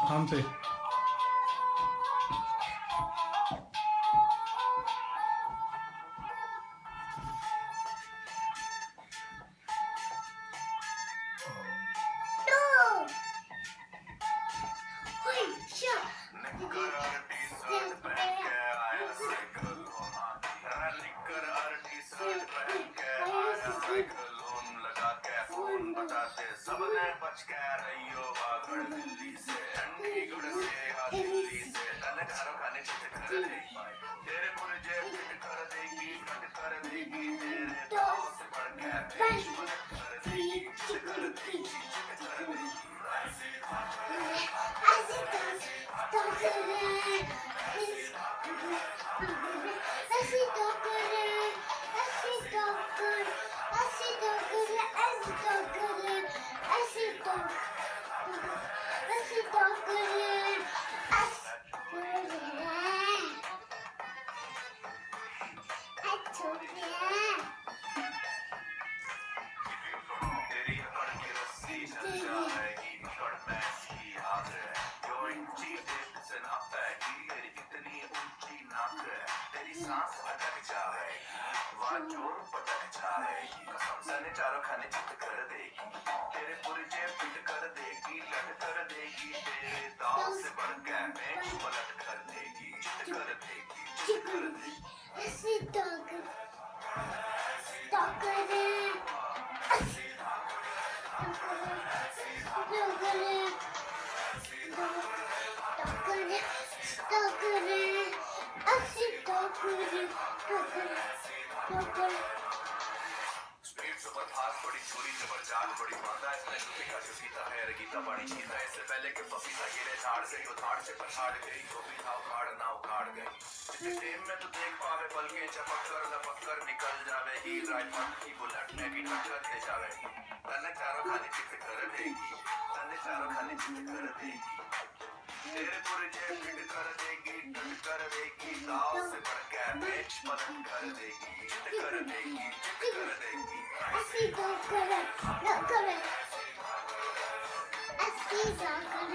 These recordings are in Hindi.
हमसे। सबने बच के रहियो बागड़ दिल्ली से चंडीगढ़ से या दिल्ली से तने चारों खाने चित कर देगी तेरे पुरजे फिट कर देगी कट कर देगी तेरे दाव से बढ़ के पेश मदद कर देगी चित कर देगी चित कर देगी ऐसी जोर पटक जाएगी कसम चारों खाने चित कर देगी तेरे पुरजे पिट कर देगी लट कर देगी तेरे दाव से बढ़ के पेच पलट कर देगी चित कर देगी चित कर देगी ऐसी ताकत ताकत ऐसी स्पीड सुपर फास्ट बड़ी चोरी जबरजात बड़ी माता इसमें छुपी का छुपीता है रगीता बड़ी चीता इससे पहले के पपीता गिरे झाड़ से तो झाड़ से पछाड़ गई गोभी था उखाड़ ना उखाड़ गई इस टेम में तो देख पावे बल के चपक कर लपक कर निकल जावेगी राइफल की बुलेट में भी टक्कर दे जावेगी तने चारों खाने चित कर देगी तने चारों खाने चित कर देगी तेरे पुरजे फिट कर देगी टट कर देगी दाव से बढ़ के पेच मदद कर देगी चित कर देगी चित कर देगी ऐसी ताकत न करे ऐसी ताकत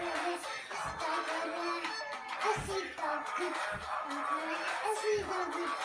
ऐसी ताकत